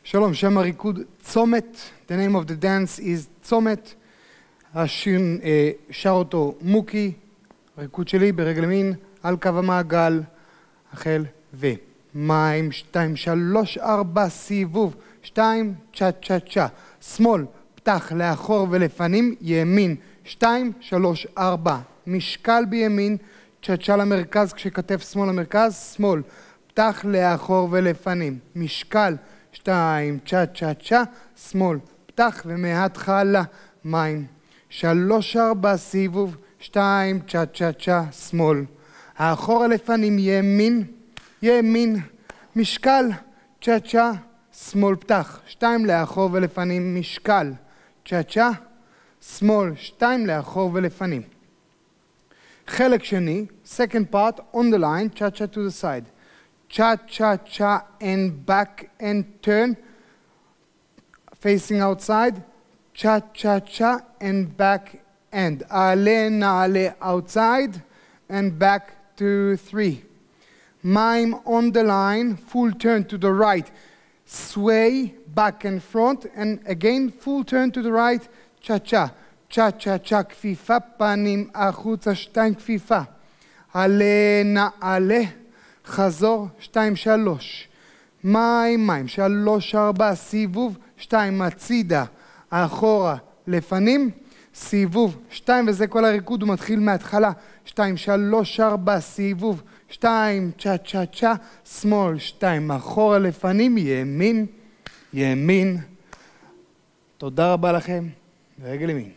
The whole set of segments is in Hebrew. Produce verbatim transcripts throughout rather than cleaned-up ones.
שלום, שם הריקוד צומת. The name of the dance is צומת. השיר אה, שר אותו מוקי, הריקוד שלי ברגל ימין, על קו המעגל, החל ו... מים, שתיים, שלוש, ארבע, סיבוב, שתיים, צ'ה צ'ה צ'ה. שמאל, פתח לאחור ולפנים, ימין, שתיים, שלוש, ארבע. משקל בימין, צ'ה צ'ה למרכז, כשכתף שמאל למרכז, שמאל, פתח לאחור ולפנים. משקל, שתיים, צ'ה צ'ה צ'ה, שמאל, פתח ומהתחלה, מים. שלוש, ארבע, סיבוב, שתיים, צ'ה צ'ה צ'ה, שמאל. האחור לפנים, ימין, ימין, משקל, צ'ה צ'ה, שמאל פתח, שתיים לאחור ולפנים, משקל, צ'ה צ'ה, שמאל, שתיים לאחור ולפנים. חלק שני, second part, on the line, צ'ה צ'ה to the side. צ'ה צ'ה צ'ה and back and turn, facing outside, צ'ה צ'ה צ'ה and back and. עלה נעלה outside and back to three. Mime on the line, full turn to the right, sway back and front, and again full turn to the right, cha-cha, cha-cha-cha, כפיפה, פנים החוצה, שתיים כפיפה, עלה נעלה, חזור, שתיים שלוש, מים מים, שלוש ארבע, סיבוב, שתיים הצידה, אחורה, לפנים, סיבוב, שתיים, וזה כל הריקוד, הוא מתחיל מההתחלה, שתיים שלוש ארבע, סיבוב, שתיים, צ'ה צ'ה צ'ה, שמאל, שתיים, אחורה לפנים, ימין, ימין. תודה רבה לכם, רגל ימין.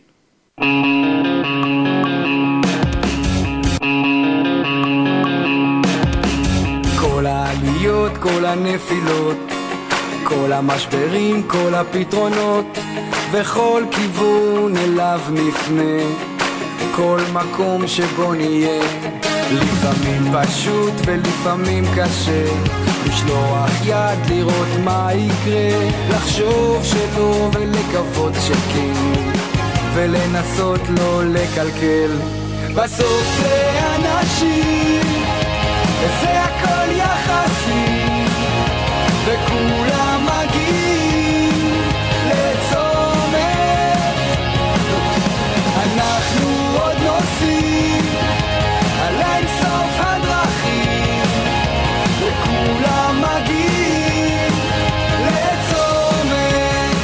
כל העליות, כל הנפילות, כל המשברים, כל הפתרונות, וכל כיוון אליו נפנה, כל מקום שבו נהיה. לפעמים פשוט ולפעמים קשה, לשלוח יד לראות מה יקרה, לחשוב שלא ולקוות שכן, ולנסות לא לקלקל. בסוף זה אנשים, וזה הכל יחסי, וכולם מגיעים לצומת. אנחנו עוד נוסעים על אינסוף הדרכים, וכולם מגיעים לצומת.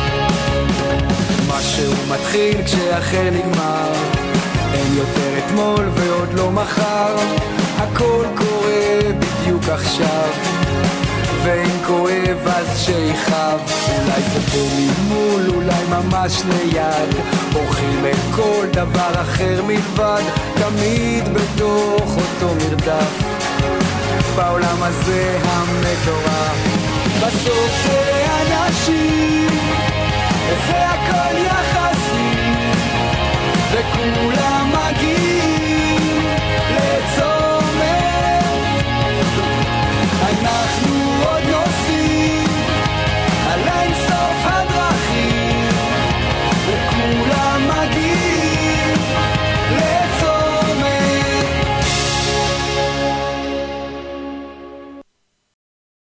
משהו מתחיל כשאחר נגמר, אין יותר אתמול ועוד לא מחר, הכל קורה בדיוק עכשיו, ואם כואב אז שיחב. אולי זה פה ממול, אולי ממש ליד, בורחים את כל דבר אחר מלבד, תמיד בתוך אותו מרדף, בעולם הזה המטורף. בסוף זה אנשים, וזה הכל